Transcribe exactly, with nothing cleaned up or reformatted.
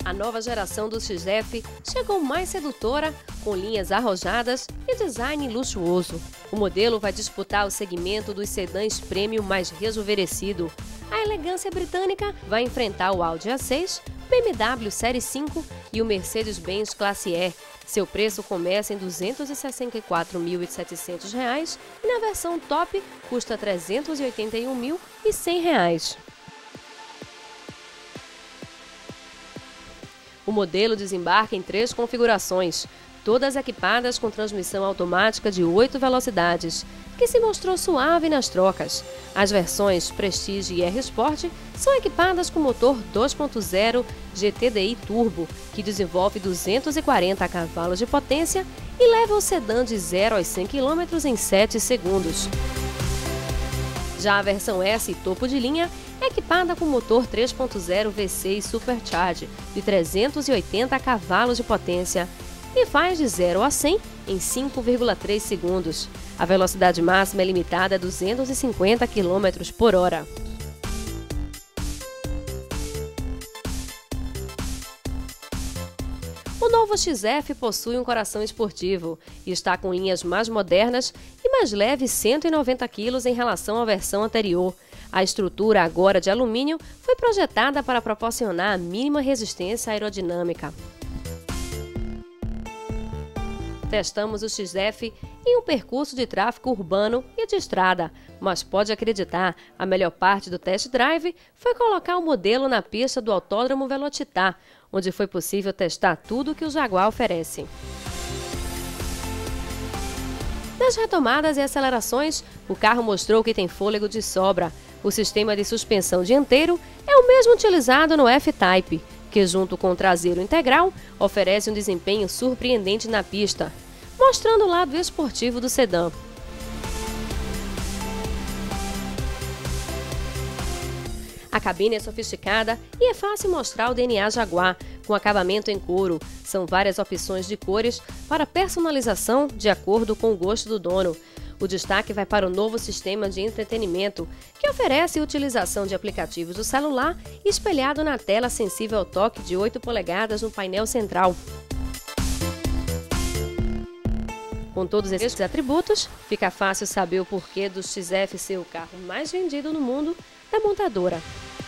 A nova geração do X F chegou mais sedutora, com linhas arrojadas e design luxuoso. O modelo vai disputar o segmento dos sedãs premium mais rejuvenescido. A elegância britânica vai enfrentar o Audi A seis, B M W Série cinco e o Mercedes-Benz Classe E. Seu preço começa em duzentos e sessenta e quatro mil e setecentos reais e na versão top custa trezentos e oitenta e um mil e cem reais. O modelo desembarca em três configurações, todas equipadas com transmissão automática de oito velocidades, que se mostrou suave nas trocas. As versões Prestige e R Sport são equipadas com motor dois ponto zero G T D I Turbo, que desenvolve duzentos e quarenta cavalos de potência e leva o sedã de zero a cem quilômetros em sete segundos. Já a versão S topo de linha é equipada com motor três ponto zero V seis Supercharge de trezentos e oitenta cavalos de potência e faz de zero a cem em cinco vírgula três segundos. A velocidade máxima é limitada a duzentos e cinquenta quilômetros por hora. O novo X F possui um coração esportivo e está com linhas mais modernas e mais leve cento e noventa quilos em relação à versão anterior. A estrutura, agora de alumínio, foi projetada para proporcionar a mínima resistência aerodinâmica. Testamos o X F em um percurso de tráfego urbano e de estrada, mas pode acreditar, a melhor parte do test drive foi colocar o modelo na pista do Autódromo Velocitar, onde foi possível testar tudo que o Jaguar oferece. Nas retomadas e acelerações, o carro mostrou que tem fôlego de sobra. O sistema de suspensão dianteiro é o mesmo utilizado no F-Type, que junto com o traseiro integral, oferece um desempenho surpreendente na pista, mostrando o lado esportivo do sedã. A cabine é sofisticada e é fácil mostrar o D N A Jaguar, com acabamento em couro. São várias opções de cores para personalização de acordo com o gosto do dono. O destaque vai para o novo sistema de entretenimento, que oferece a utilização de aplicativos do celular espelhado na tela sensível ao toque de oito polegadas no painel central. Com todos esses atributos, fica fácil saber o porquê do X F ser o carro mais vendido no mundo da montadora.